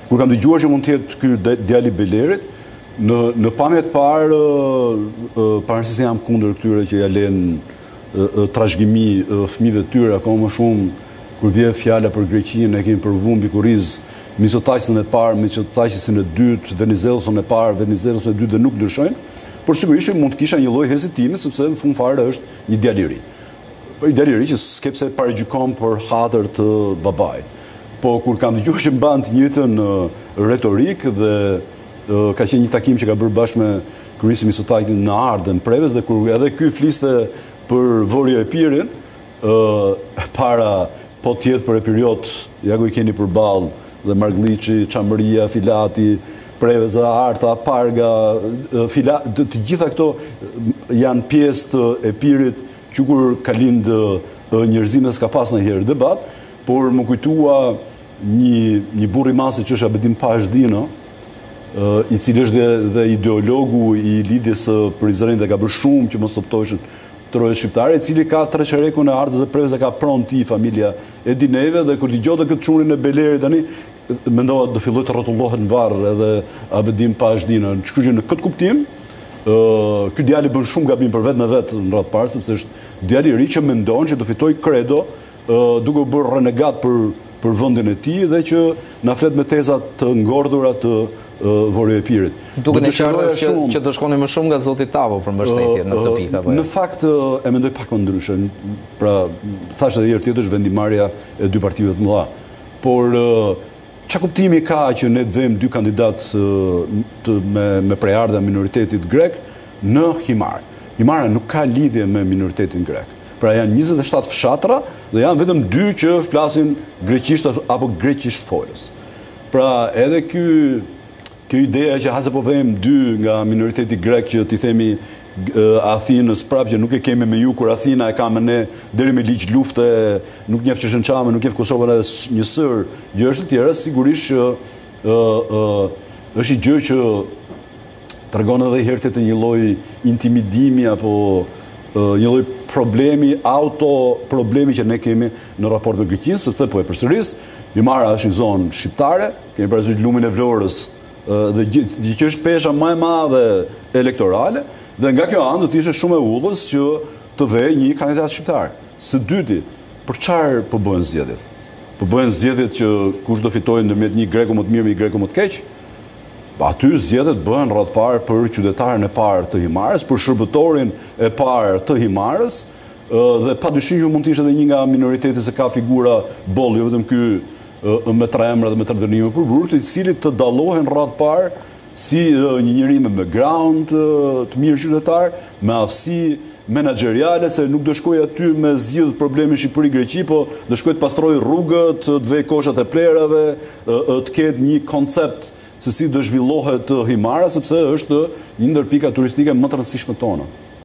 Kur kam dëgjuar që mund të jetë ky djali Belerit, në pamjet parë, pavarësisht se jam kundër këtyre që ja lënë trashëgimi fëmijëve të tyre, akoma më shumë kur vjen fjala për Greqinë, e kemi provuar mbi kurriz Mitsotakisën e parë, Mitsotakisën e dytë, Venizelosën e parë, Venizelosën e dytë dhe nuk ndryshojnë, por sigurisht mund të kisha një lloj hezitimi sepse në fund fare është një djalë i ri. Po një djalë i ri që s'kepse paragjykon për hatër të babait. Po kur kam dëgjuar që mban të njëjtën retorik dhe ka qenë një takim që ka bërë bashkë me kryesin Mitsotakisin në Ardën, Prevez, dhe kur edhe ky fliste për Vorjo Epirin, para po tjetë për Epiriot, ja ku i keni përballë dhe Margliçi, Çambëria, Filati, Preveza, Arta, Parga, të gjitha këto janë pjesë të Epirit që kur ka lindë njerëzime s'ka pas ndonjëherë debat, por më kujtua një burr i madh që është Abedim Pashdino, i cili është dhe ideologu i lidhjes së Prizrenit dhe ka bërë shumë që mos optoheshin troje shqiptare, i cili ka treqerekun e Ardës dhe Preveza ka pronë ti familja e Dineve, dhe kur dëgjova këtë çunin e Belerit tani, mendova do filloj të rrotullohet në varr edhe Abedim Pashdino. Kështu që në këtë kuptim, ky djalë bën shumë gabim për vetë me vetë në radhë parë, sepse është djalë i ri që mendon që do fitoj kredo, duke u bërë renegat për vendin e tij dhe që na flet me teza të ngordhura të Vorjo Epirit. Duke në qartë që do shkoni më shumë nga zoti Tavo për mbështetje në këtë pikë apo? Në fakt e mendoj pak më ndryshe. Pra, thashë edhe herë tjetër është vendimarrja e dy partive të mëdha. Por ç'a kuptimi ka që ne të vëmë dy kandidatë me prejardhja minoritetit grek në Himar? Himara nuk ka lidhje me minoritetin grek. Pra janë 27 fshatra dhe janë vetëm 2 që flasin greqisht apo greqisht folës. Pra edhe kjo ideja që hase po vëmë 2 nga minoriteti grek që t'i themi Athinës prapë që nuk e kemi me ju, kur Athina e ka me ne deri me ligj lufte, nuk njeh që Shënçame, nuk njeh Kosovën edhe një sër gjëra të tjera, sigurisht që është një gjë që tregon edhe herë të një lloj intimidimi apo një lloj problemi që ne kemi në raport me Greqinë, sepse po e përsëris, Himara është një zonë shqiptare, kemi parasysh lumin e Vlorës dhe që është pesha më e madhe elektorale, dhe nga kjo anë do të ishte shumë e udhës që të vej një kandidat shqiptar. Së dyti, për çfarë po bëhen zgjedhjet? Po bëhen zgjedhjet që kush do fitojë ndërmjet një greku më të mirë me një greku më të keq? Aty zgjedhjet bëhen rreth parë për qytetaren e parë të Himarës, për shërbëtorin e parë të Himarës, dhe padyshim që mund të ishte edhe një nga minoriteti se ka figura boll, jo vetëm ky me 3 emra dhe me 3 dënime për burg, të cilit të dallohen rreth parë si një njeri me background të mirë qytetar, me aftësi menaxheriale, se nuk do shkoj aty me zgjidh problemin Shqipëri-Greqi, po do shkoj të pastroj rrugët, të vej koshat e plerave, të ketë një koncept se si do zhvillohet Himara, sepse është një ndër pikat turistike më të rëndësishme tona.